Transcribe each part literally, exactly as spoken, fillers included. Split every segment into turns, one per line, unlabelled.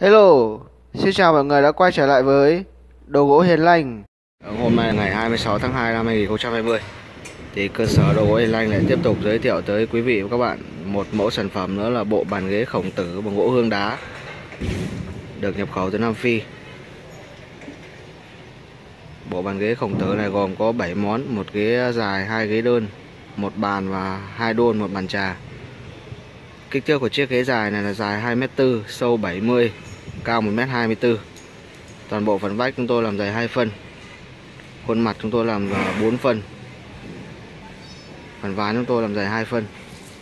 Hello, xin chào mọi người đã quay trở lại với Đồ Gỗ Hiền Lành. Hôm nay là ngày hai mươi sáu tháng hai năm hai nghìn không trăm hai mươi. Thì cơ sở Đồ Gỗ Hiền Lành lại tiếp tục giới thiệu tới quý vị và các bạn một mẫu sản phẩm nữa là bộ bàn ghế khổng tử bằng gỗ hương đá, được nhập khẩu từ Nam Phi. Bộ bàn ghế khổng tử này gồm có bảy món, một ghế dài, hai ghế đơn, một bàn và hai đôn, một bàn trà. Kích thước của chiếc ghế dài này là dài hai mét tư, sâu bảy mươi, cao một mét hai mươi tư. Toàn bộ phần vách chúng tôi làm dày hai phân. Khuôn mặt chúng tôi làm bốn phân. Phần ván chúng tôi làm dày hai phân.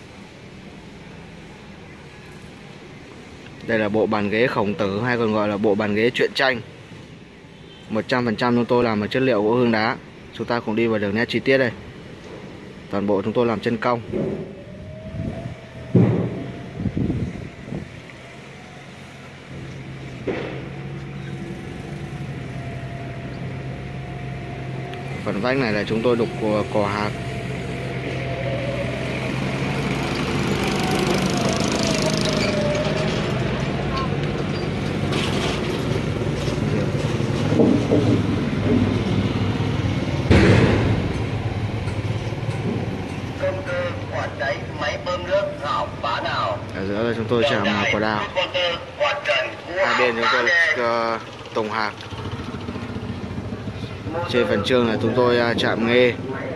Đây là bộ bàn ghế khổng tử hay còn gọi là bộ bàn ghế truyện tranh. một trăm phần trăm chúng tôi làm bằng chất liệu gỗ hương đá. Chúng ta cùng đi vào đường nét chi tiết đây. Toàn bộ chúng tôi làm chân cong. Phần vách này là chúng tôi đục cò hạc.
Công tơ, quạt cháy, máy bơm nước, gạo bá nào.
Ở giữa là chúng tôi chạm quả đào. Hai bên chúng tôi uh, tùng hạc. Trên phần chương là chúng tôi uh, chạm nghê.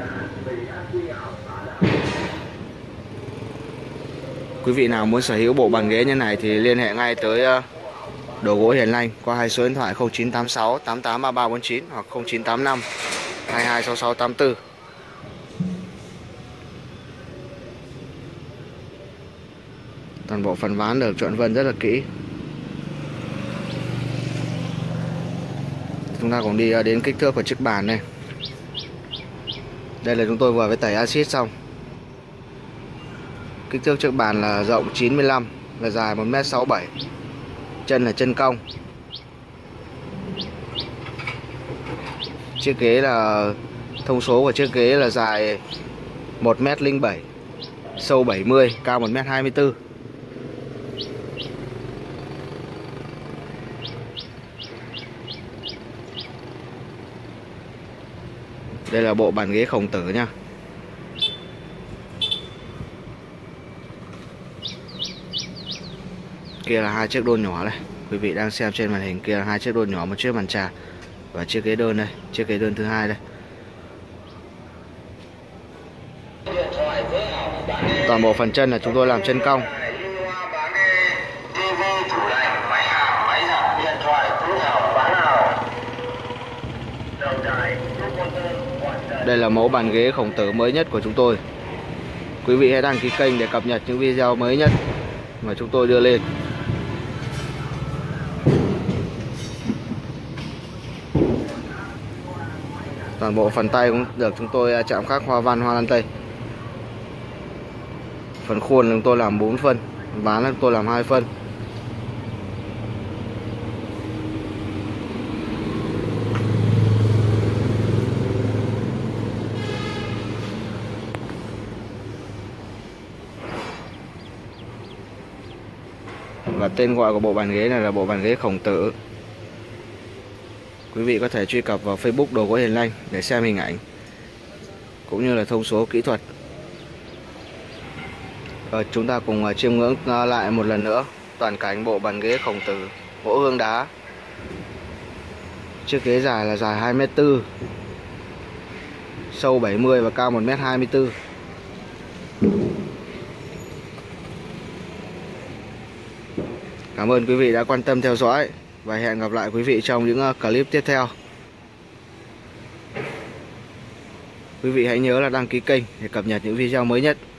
Quý vị nào muốn sở hữu bộ bàn ghế như này thì liên hệ ngay tới uh, Đồ Gỗ Hiền Lành qua hai số điện thoại không chín tám sáu tám tám ba ba bốn chín hoặc không chín tám năm hai hai sáu sáu tám tư. Toàn bộ phần ván được chọn vân rất là kỹ. Chúng ta cùng đi đến kích thước của chiếc bàn này. Đây là chúng tôi vừa mới tẩy axit xong. Kích thước chiếc bàn là rộng chín mươi lăm và dài một mét sáu mươi bảy. Chân là chân cong. Chiếc ghế là thông số của chiếc ghế là dài một mét không bảy, sâu bảy mươi, cao một mét hai mươi tư. Đây là bộ bàn ghế khổng tử nha. Kia là hai chiếc đôn nhỏ này. Quý vị đang xem trên màn hình kia là hai chiếc đôn nhỏ, một chiếc bàn trà và chiếc ghế đơn đây, chiếc ghế đơn thứ hai đây. Toàn bộ phần chân là chúng tôi làm chân cong. Đây là mẫu bàn ghế khổng tử mới nhất của chúng tôi. Quý vị hãy đăng ký kênh để cập nhật những video mới nhất mà chúng tôi đưa lên. Toàn bộ phần tay cũng được chúng tôi chạm khắc hoa văn hoa lan tây. Phần khuôn chúng tôi làm bốn phân, ván chúng tôi làm hai phân. Và tên gọi của bộ bàn ghế này là bộ bàn ghế khổng tử. Quý vị có thể truy cập vào Facebook Đồ Gỗ Hiền Lành để xem hình ảnh cũng như là thông số kỹ thuật. Và chúng ta cùng chiêm ngưỡng lại một lần nữa toàn cảnh bộ bàn ghế khổng tử gỗ hương đá. Chiếc ghế dài là dài hai mét tư, sâu bảy mươi và cao một mét hai mươi tư. Cảm ơn quý vị đã quan tâm theo dõi và hẹn gặp lại quý vị trong những clip tiếp theo. Quý vị hãy nhớ là đăng ký kênh để cập nhật những video mới nhất.